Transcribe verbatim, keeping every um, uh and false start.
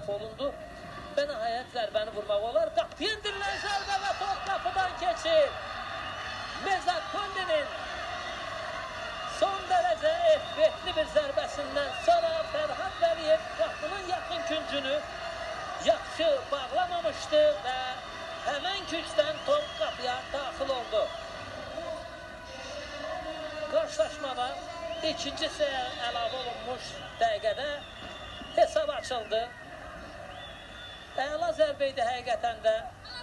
məhv olundu və nəhayət zərbəni vurmaq olar. Qapıya endirilən zərbə və top qapıdan keçir. Mezatolinin son dərəcə effektli bir zərbəsindən sonra Fərhad Vəliyev qapının yaxın küncünü yaxşı bağlamamışdı və həmən küncdən top qapıya daxil oldu. Qarşılaşmada ikinci sıraya əlavə olunmuş dəqiqədə hesab açıldı. Əla zərbə idi həqiqətən də.